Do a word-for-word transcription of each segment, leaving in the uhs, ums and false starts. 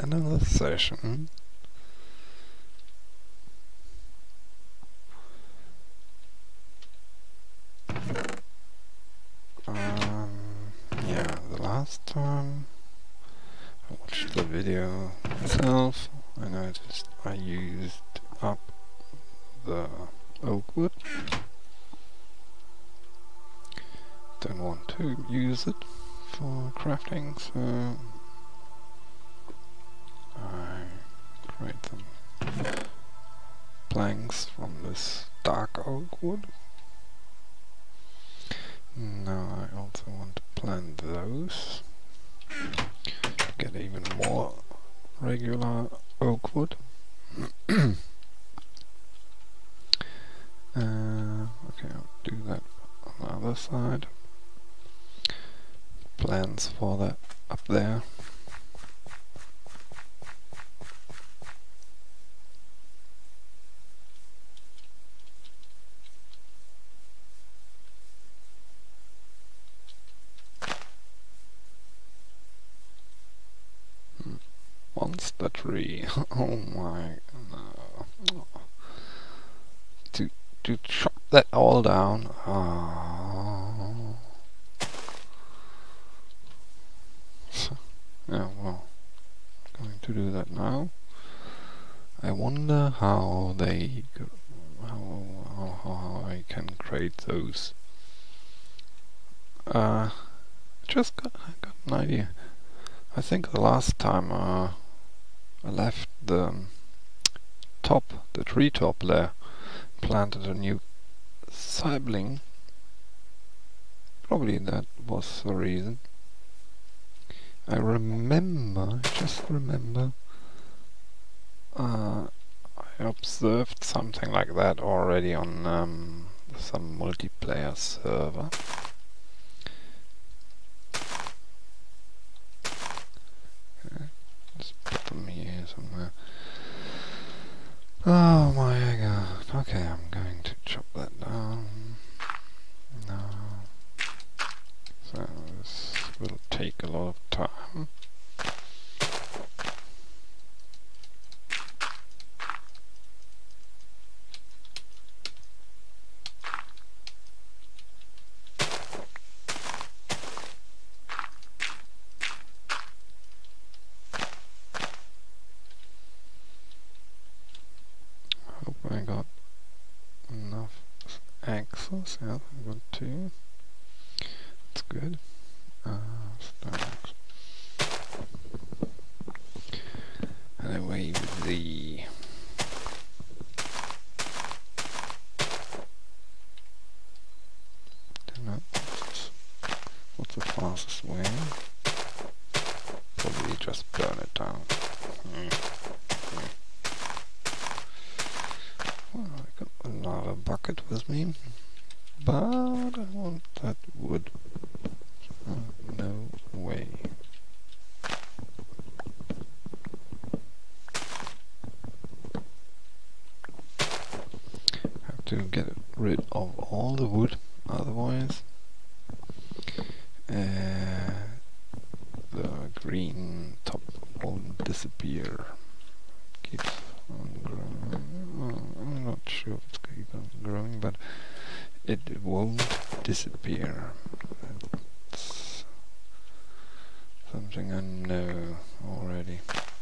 another session. Um, yeah, the last time I watched the video itself, I noticed I used up the oak wood. Don't want to use it for crafting, so I create some planks from this dark oak wood. Now I also want to plant those, get even more regular oak wood. uh, okay, I'll do that on the other side. Plans for that up there. Monster tree. Oh my, no. To to chop that all down. Oh. Yeah, well, I'm going to do that now. I wonder how they go, how, how how I can create those. Uh, just got I got an idea. I think the last time uh, I left the um, top, the tree top there, planted a new sapling. Probably that was the reason. I remember, I just remember, uh, I observed something like that already on um, some multiplayer server. Okay, let's put them here somewhere. Oh my god. Okay, I'm going to chop that down. No. So this will take a lot of time. Hope I got enough axes. Yeah, I got two. That's good. Uh, stacks. And away with the don't know what's, what's the fastest way? Probably just burn it down. Mm. Mm. Well, I got another bucket with me, but I want that wood. Uh, no way. Have to get rid of all the wood, otherwise uh, the green top won't disappear. Keeps on growing. Well, I'm not sure if it's keep on growing, but it won't disappear. It's something I know already.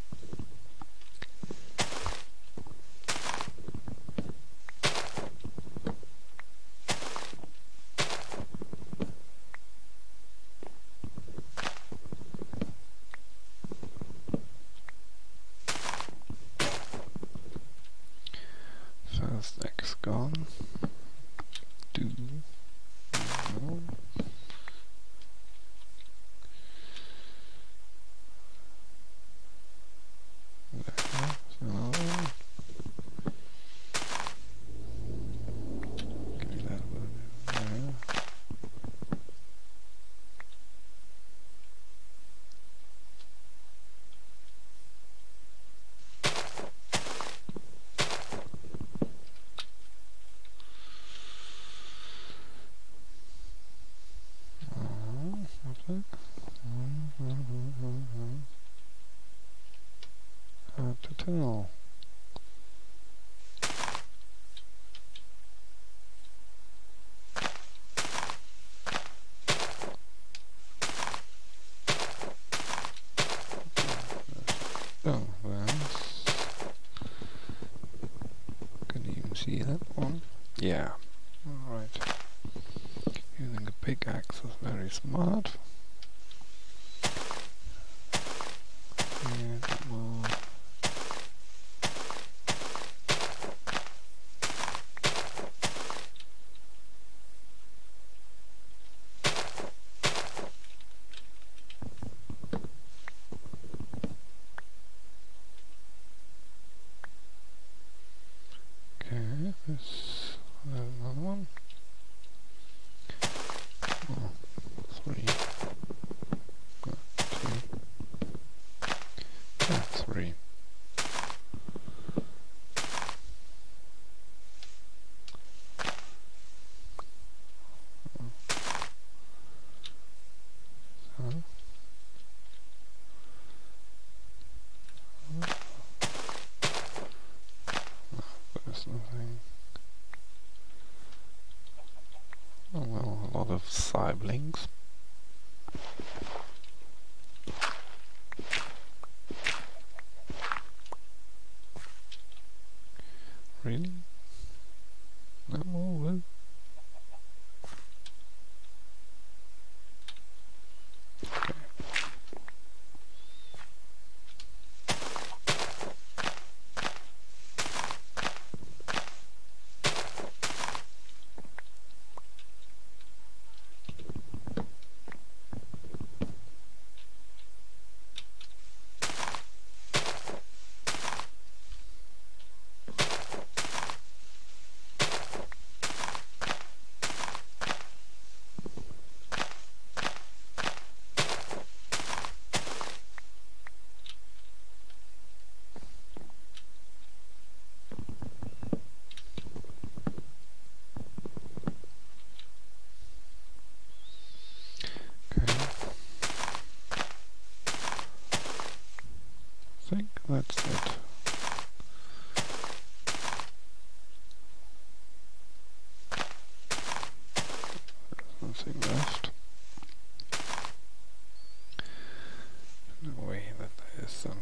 First X gone. Two. No. hell? Oh, that's... Can you even see that one? Yeah. Alright. Using a pickaxe is very smart. Yeah, well... Okay, this... There's another one. Oh, three. Uh, two. Yeah, three. Huh? There's nothing. Oh well, a lot of siblings. Really? No more wood? Okay. Okay. I think that's it. Nothing left. No way that there is some.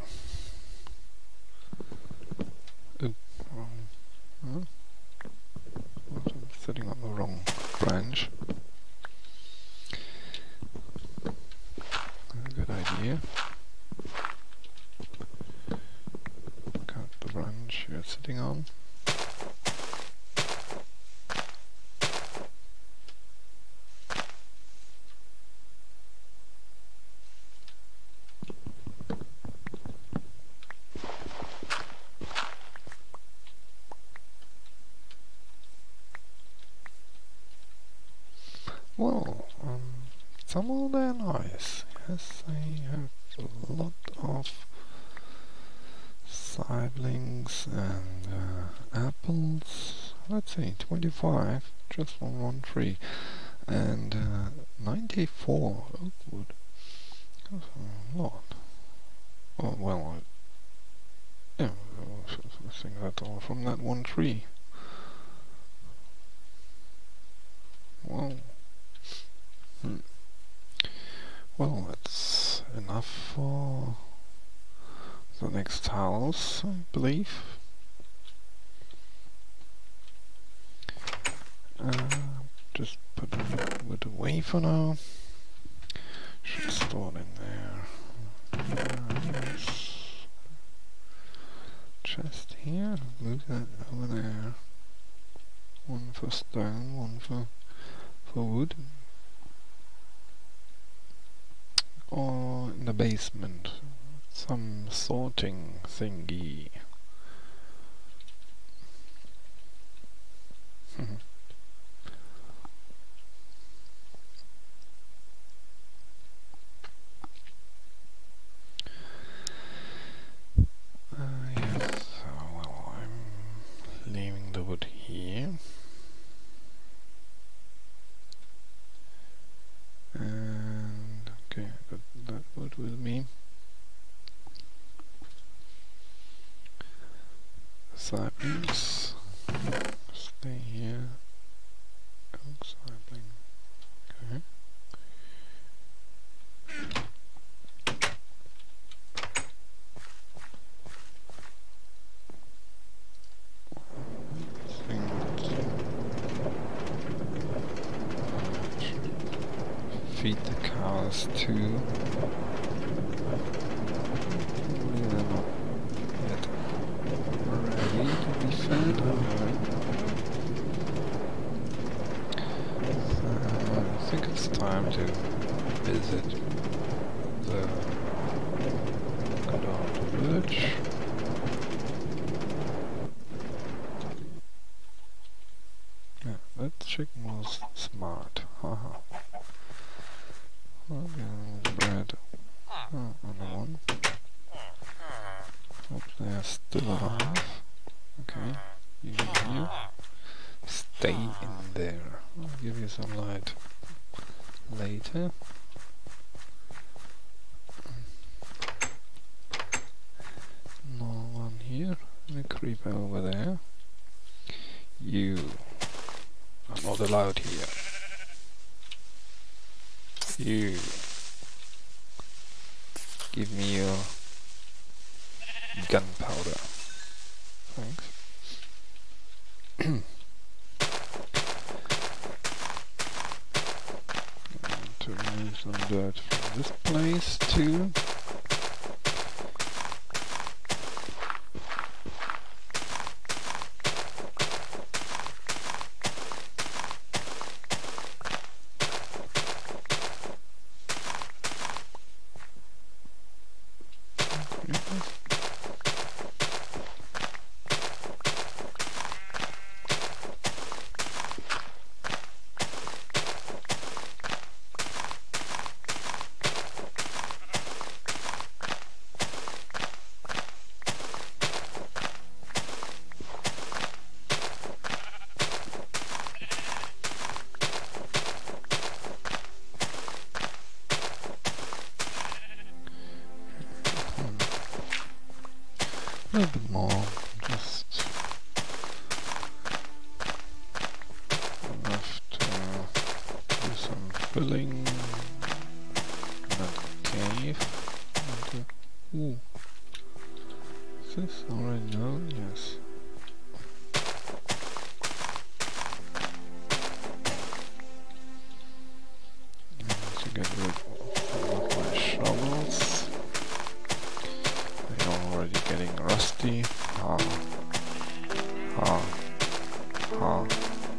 Oop, wrong. Huh? What, I'm sitting on the wrong branch. A good idea. Cut the branch you're sitting on. Well, um, some of them are nice. Yes, I have a lot of siblings and uh, apples. Let's say twenty-five, just on one tree, and uh, ninety-four oak wood. That's a lot. Oh, well, I, yeah, I think that's all from that one tree. Wow. Hmm. Well, that's enough for the next house, I believe. Uh, just put it away for now. Should store it in there. Uh, yes. Chest here. Move that over there. One for stone, one for for wood. Or in the basement, some sorting thingy. uh, yes, so, well, I'm leaving the wood here. And okay, I got that wood with me. saplings. Stay here. Oak sapling. Okay. Feed the cows too. They're not yet ready to be fed. Uh, I think it's time to visit the Godard village. Yeah, that chicken was smart. Haha. Okay, bread. Oh, another one. Hope they are still alive. Okay, you in here. Stay in there. I'll give you some light later. No one here. And a creeper over there. You are not allowed here. You give me your gunpowder. Thanks. To remove some dirt from this place too. A little bit more, just enough to do some filling in that cave. And, uh, ooh, is this already known? Yes. And to get rid of all of my shovels. Already getting rusty. Ha. Ha. Ha.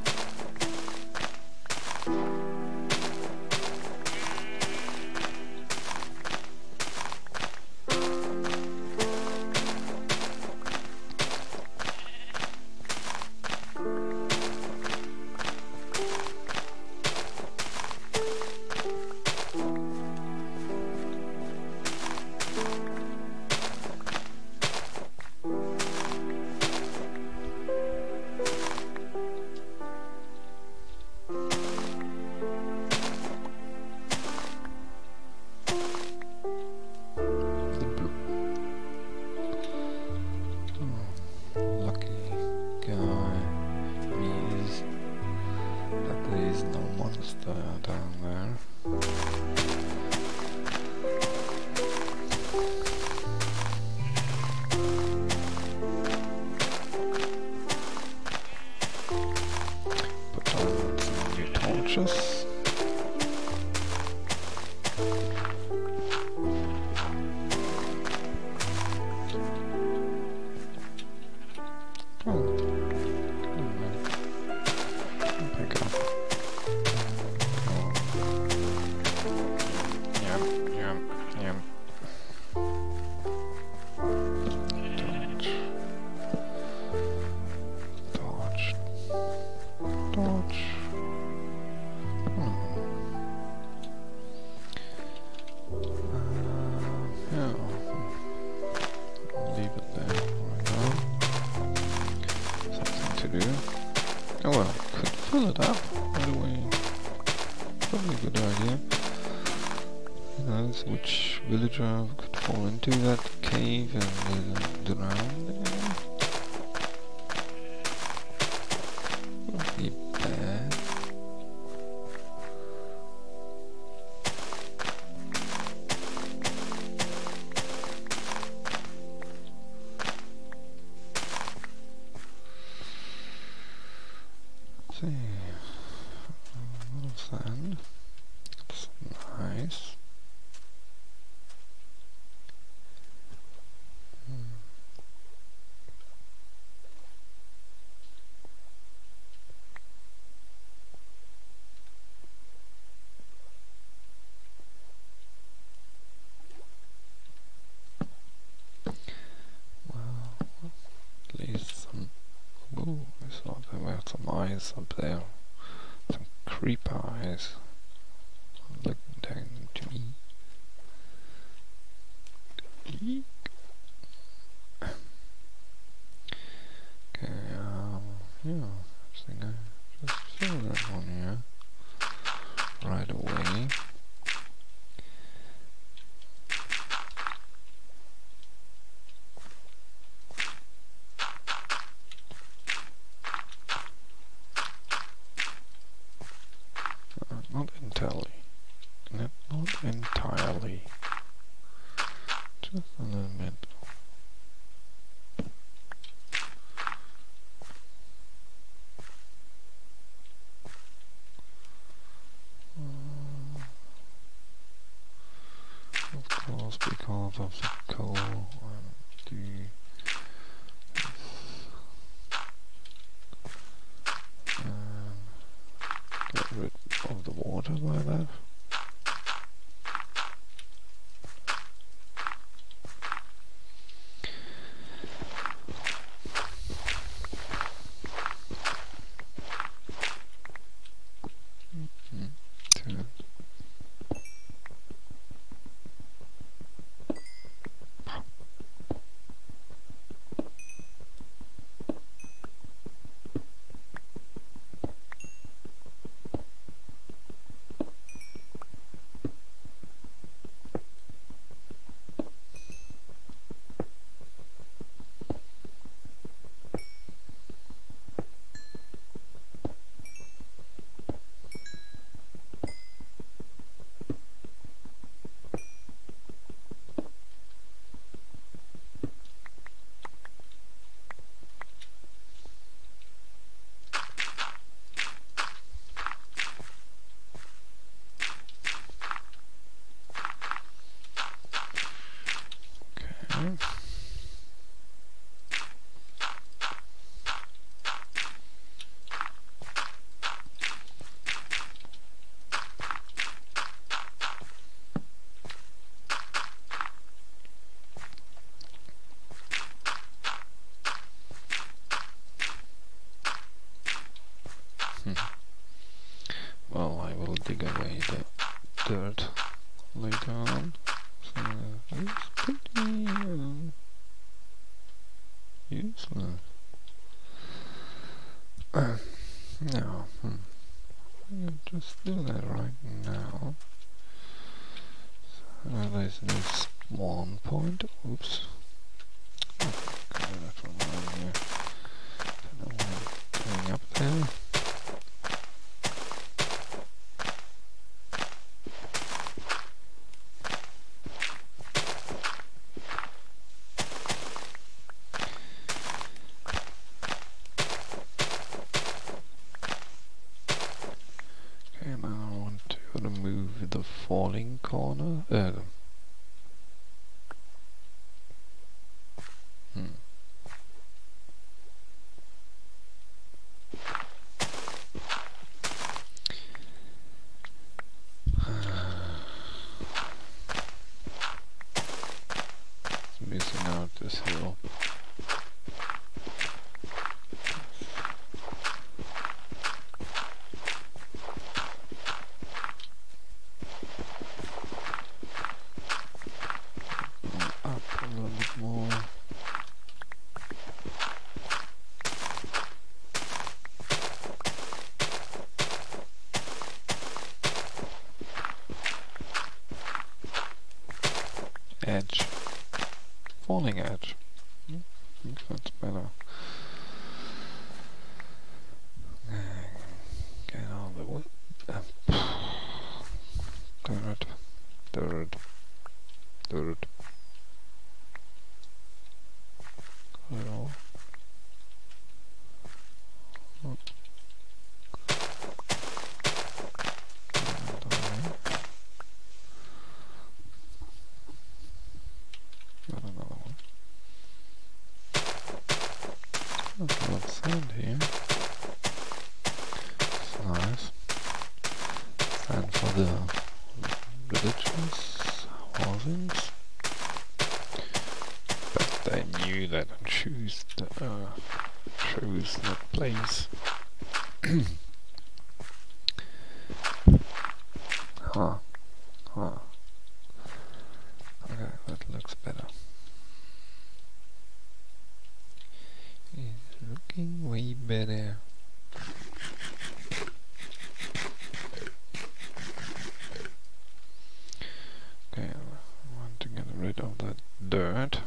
Down there. Put on some new torches. Oh, pick up. Oh well, could fill it up, by the way. Probably a good idea. Who knows which villager could fall into that cave and uh, drown again. see. A lot of sand. That's nice. Hmm. Well, at least some. Ooh, I saw there were some eyes up there. Some creeper eyes looking down to me. Eek. Okay, um, yeah, I think I just fill that one here right away. Uh, not entirely. Not, not entirely. Just a little bit. Uh, of course, because of the coal, uh, the uh, get rid of the water by that. Okay. Hmm. Well, I will dig away the dirt later on. So it's pretty uh, useless. Uh, no, hmm. I'll just do that right now. So there's this spawn point. Oops. Oh, got that from right here. Don't know what I'm doing up there. Remove the falling corner. Uh, hmm. It's missing out this hill. Up a little bit more. Edge. Falling edge. I think that's better. Get all the wood. Uh, dirt. Dirt. Dirt. Cut it off. least I knew that and choose the, uh, chose that place. Huh. Huh. Okay, that looks better. It's looking way better. Okay, I want to get rid of that dirt.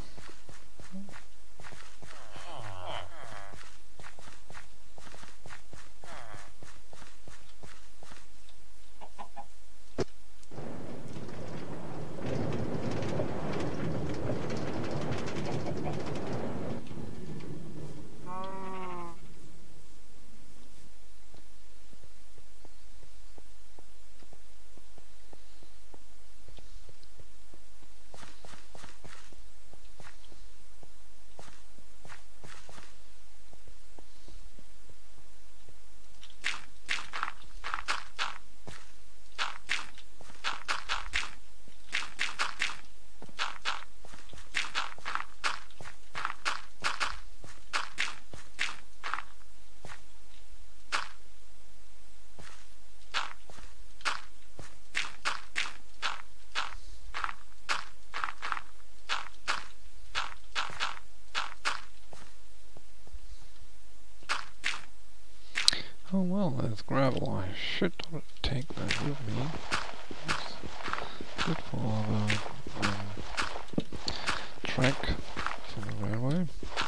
Oh well, that's gravel. I should take that with me. It's good for the um, track for the railway.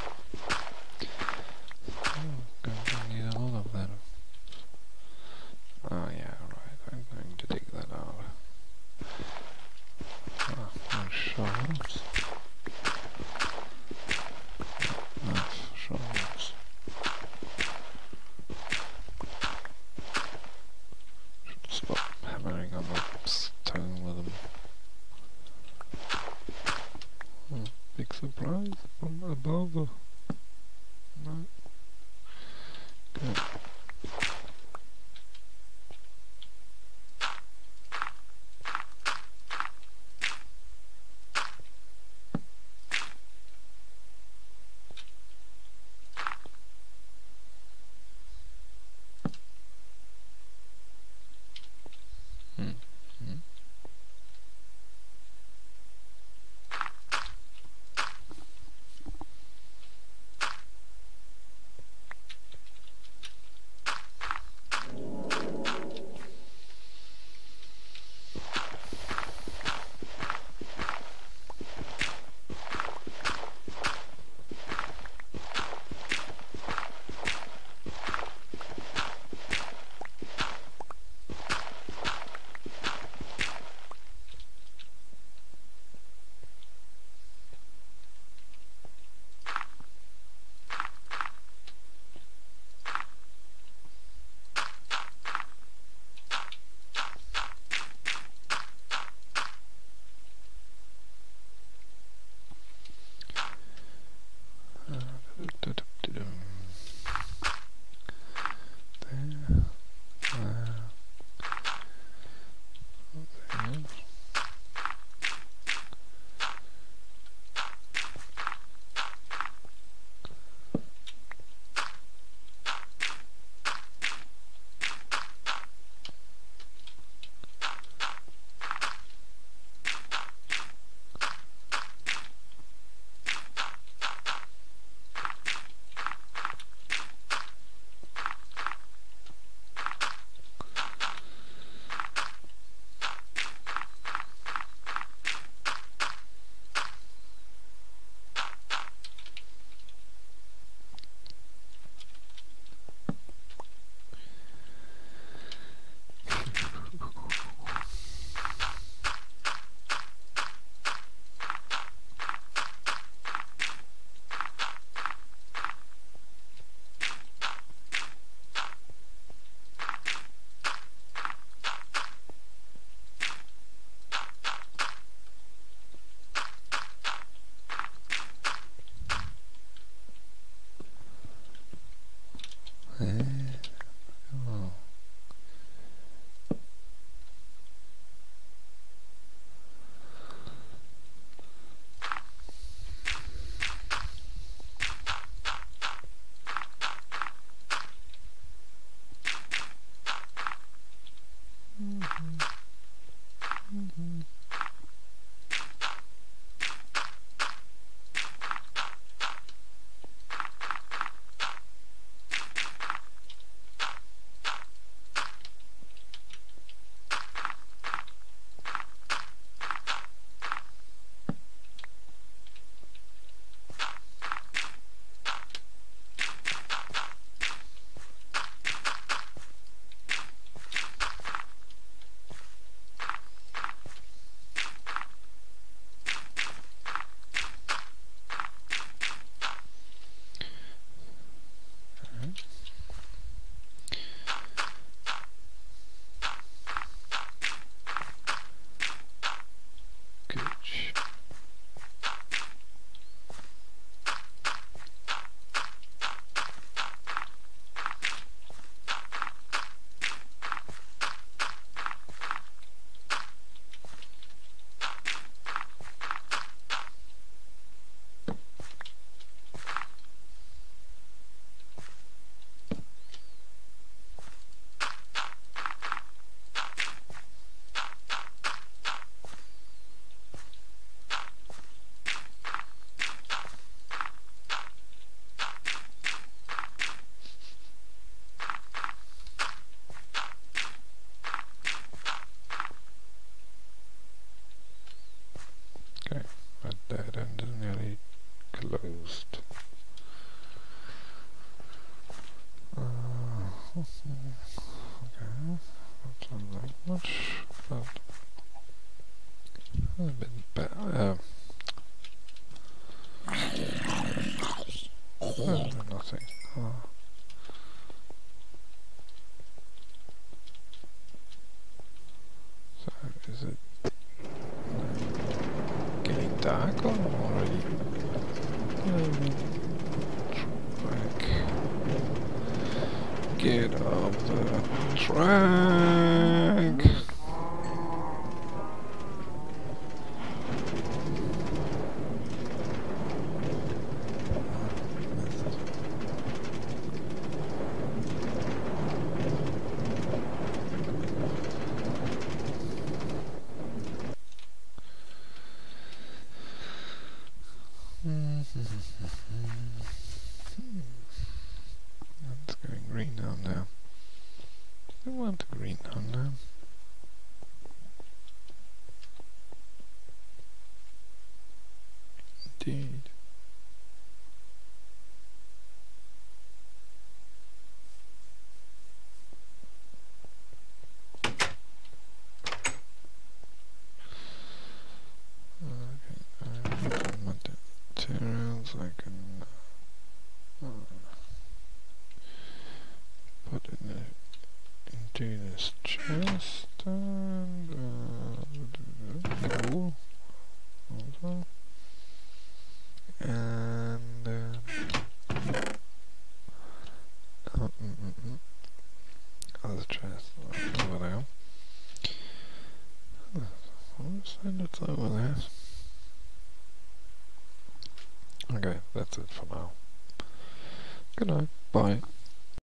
Oh, going to need a lot of that. Oh yeah, right. I'm going to dig that out. Ah, no shovels. Enough shovels. Stop hammering on the stone with them. Oh, big surprise from above. No. Good. Hmm. Hmm. Eh, oh. closed. Uh, okay, not that much, but a bit better. Uh, uh, nothing. Uh, so is it getting dark or already? Um, track. Get off the track. It's going green on now. I want the green on now. Indeed. Okay, I have materials I can uh, put in the, into this chest and uh, cool. Also. And uh, oh, mm, mm, mm. Other chest over there. I'll send it over there. Okay, that's it for now. Good night. Bye.